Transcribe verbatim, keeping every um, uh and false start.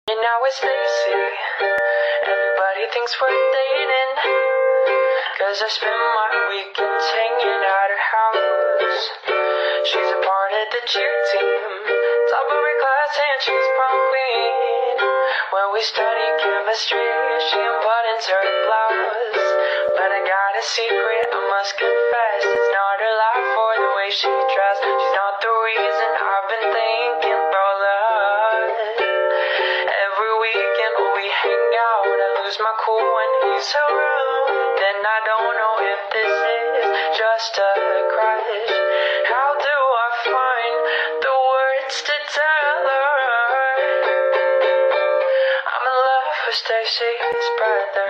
And now it's Stacy. Everybody thinks we're dating, cause I spend my weekends hanging at her house. She's a part of the cheer team, top of her class, and she's prom queen. When we study chemistry, she unbuttons her blouse. But I got a secret, I must confess. It's not her life or the way she dressed. She's not the reason I've been thinking about love. Every weekend when we hang out, I lose my cool when he's around. Then I don't know if this is just a crush. How do I find the words to tell her I'm in love with Stacy's brother?